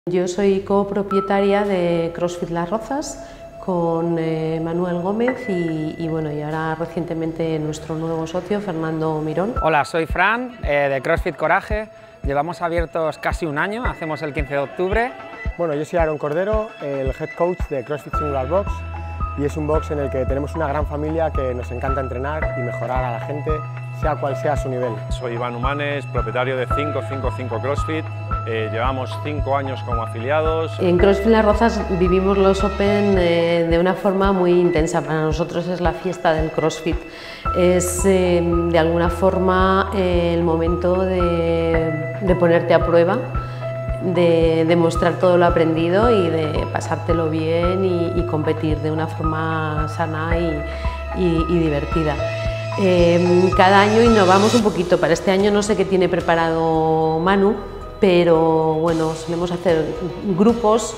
Yo soy copropietaria de CrossFit Las Rozas con Manuel Gómez y ahora recientemente nuestro nuevo socio Fernando Mirón. Hola, soy Fran de CrossFit Coraje. Llevamos abiertos casi un año, hacemos el 15 de octubre. Bueno, yo soy Aaron Cordero, el Head Coach de CrossFit Singular Box, y es un box en el que tenemos una gran familia que nos encanta entrenar y mejorar a la gente, sea cual sea su nivel. Soy Iván Humanes, propietario de 555 CrossFit. Llevamos 5 años como afiliados. En CrossFit Las Rozas vivimos los Open de una forma muy intensa. Para nosotros es la fiesta del CrossFit. Es de alguna forma el momento de ponerte a prueba, de demostrar todo lo aprendido y de pasártelo bien y competir de una forma sana y divertida. Cada año innovamos un poquito. Para este año no sé qué tiene preparado Manu, pero bueno, solemos hacer grupos,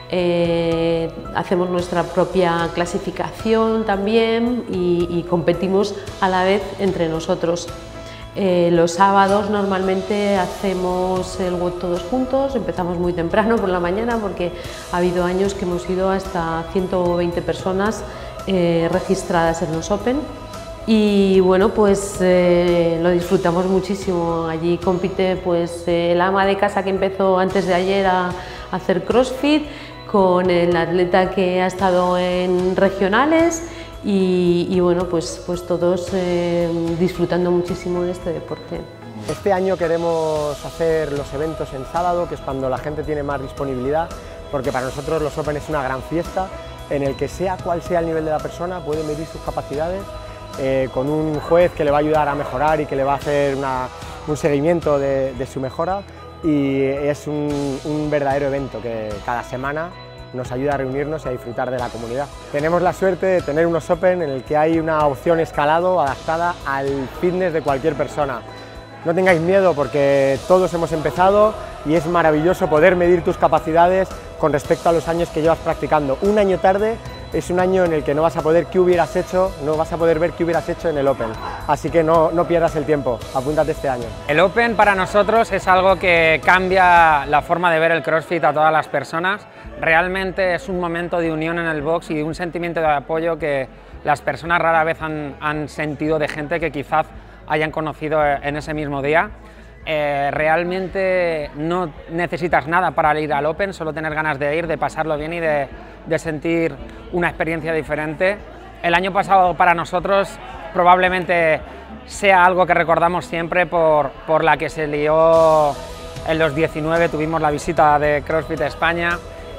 hacemos nuestra propia clasificación también y competimos a la vez entre nosotros. Los sábados normalmente hacemos el WOD todos juntos, empezamos muy temprano por la mañana porque ha habido años que hemos ido hasta 120 personas registradas en los Open. Y bueno, pues lo disfrutamos muchísimo. Allí compite pues el ama de casa que empezó antes de ayer a hacer CrossFit, con el atleta que ha estado en regionales y bueno, pues todos disfrutando muchísimo de este deporte. Este año queremos hacer los eventos en sábado, que es cuando la gente tiene más disponibilidad, porque para nosotros los Open es una gran fiesta en el que sea cual sea el nivel de la persona puede medir sus capacidades con un juez que le va a ayudar a mejorar y que le va a hacer un seguimiento de su mejora, y es un verdadero evento que cada semana nos ayuda a reunirnos y a disfrutar de la comunidad. Tenemos la suerte de tener unos Open en el que hay una opción escalado adaptada al fitness de cualquier persona. No tengáis miedo porque todos hemos empezado y es maravilloso poder medir tus capacidades con respecto a los años que llevas practicando. Un año tarde es un año en el que no vas a poder ver qué hubieras hecho en el Open. Así que no pierdas el tiempo, apúntate este año. El Open para nosotros es algo que cambia la forma de ver el CrossFit a todas las personas. Realmente es un momento de unión en el box y un sentimiento de apoyo que las personas rara vez han sentido de gente que quizás hayan conocido en ese mismo día. Realmente no necesitas nada para ir al Open, solo tener ganas de ir, de pasarlo bien y de sentir una experiencia diferente. El año pasado para nosotros probablemente sea algo que recordamos siempre por la que se lió en los 19, tuvimos la visita de CrossFit España.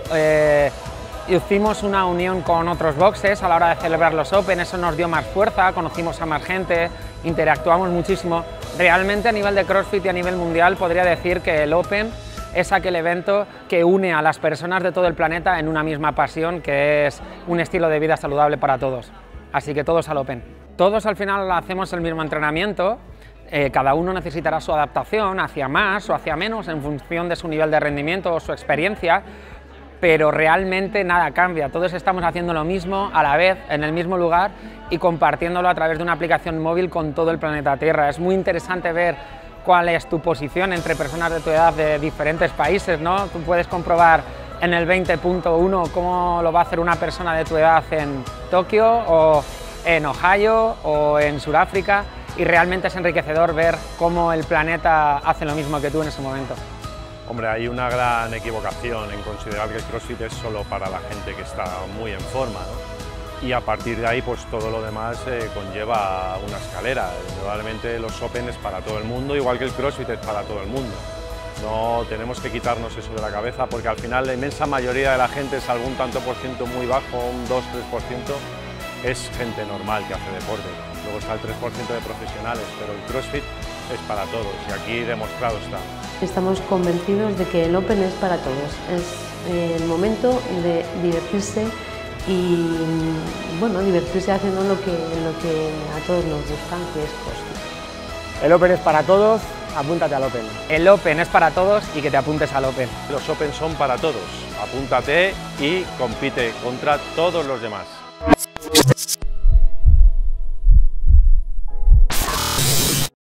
Hicimos una unión con otros boxes a la hora de celebrar los Open, eso nos dio más fuerza, conocimos a más gente, interactuamos muchísimo. Realmente a nivel de CrossFit y a nivel mundial podría decir que el Open es aquel evento que une a las personas de todo el planeta en una misma pasión, que es un estilo de vida saludable para todos. Así que todos al Open. Todos al final hacemos el mismo entrenamiento, cada uno necesitará su adaptación hacia más o hacia menos en función de su nivel de rendimiento o su experiencia, pero realmente nada cambia, todos estamos haciendo lo mismo a la vez, en el mismo lugar y compartiéndolo a través de una aplicación móvil con todo el planeta Tierra. Es muy interesante ver cuál es tu posición entre personas de tu edad de diferentes países, ¿no? Tú puedes comprobar en el 20.1 cómo lo va a hacer una persona de tu edad en Tokio o en Ohio o en Sudáfrica, y realmente es enriquecedor ver cómo el planeta hace lo mismo que tú en ese momento. Hombre, hay una gran equivocación en considerar que el CrossFit es solo para la gente que está muy en forma, ¿no? Y a partir de ahí, pues todo lo demás conlleva una escalera. Indudablemente los Open es para todo el mundo, igual que el CrossFit es para todo el mundo. No tenemos que quitarnos eso de la cabeza, porque al final la inmensa mayoría de la gente, salvo un tanto por ciento muy bajo, un 2-3%, es gente normal que hace deporte. Luego está el 3% de profesionales, pero el CrossFit es para todos y aquí demostrado está. Estamos convencidos de que el Open es para todos, es el momento de divertirse y bueno, divertirse haciendo lo que a todos nos gusta, que es CrossFit. El Open es para todos, apúntate al Open. El Open es para todos y que te apuntes al Open. Los Open son para todos, apúntate y compite contra todos los demás.